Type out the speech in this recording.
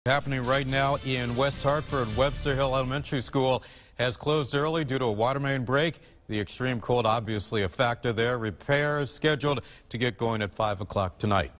Happening right now in West Hartford. Webster Hill Elementary School has closed early due to a water main break. The extreme cold obviously a factor there. Repairs scheduled to get going at 5 o'clock tonight.